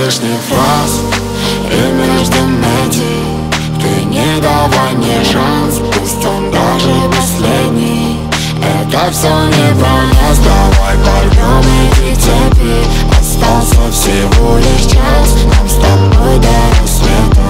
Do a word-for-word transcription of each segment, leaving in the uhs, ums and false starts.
лишних фраз и между найти. Ты не давай мне шанс, пусть он даже последний. Это все не про нас, давай порвем эти цепи. Остался всего лишь час, нам с тобой до рассвета.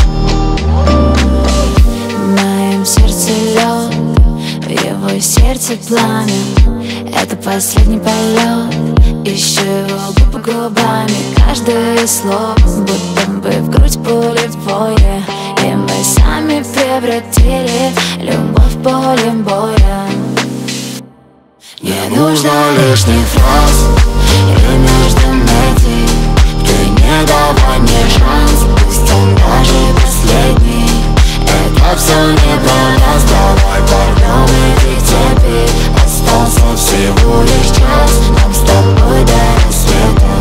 В моем сердце лед, в его сердце пламя. Это последний полет, ищу его губы губами. Каждое слово будто бы в грудь пули в бое. И мы сами превратили любовь в поле боя. Не нужно лишних фраз и между найти. Ты не давай мне шанс, пусть он даже последний. Это все не про нас, давай порвем эти цепи. Остался всего лишь час, нам с тобой до рассвета.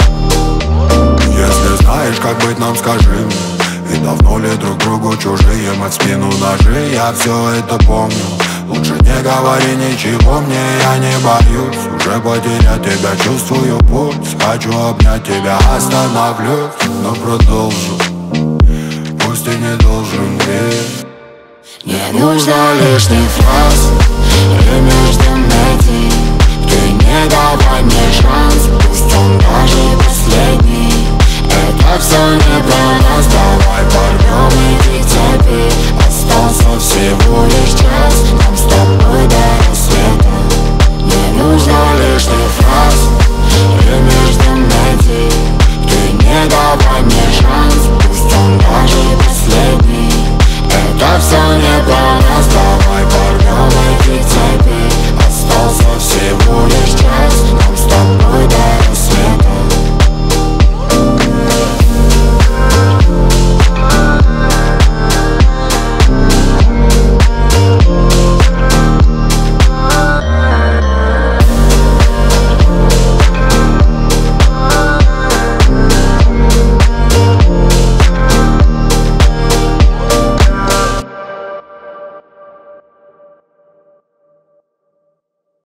Если знаешь, как быть, нам скажи мне. И давно ли друг другу чужие, мы в спину ножи, я все это помню. Лучше не говори ничего мне, я не боюсь уже потерять тебя, чувствую пульс. Хочу обнять тебя, остановлюсь, но продолжу, пусть и не должен быть. Не нужно лишних фраз и между найти. Ты не давай мне шанс, пусть он даже последний. Это все не про нас, давай порвем эти цепи.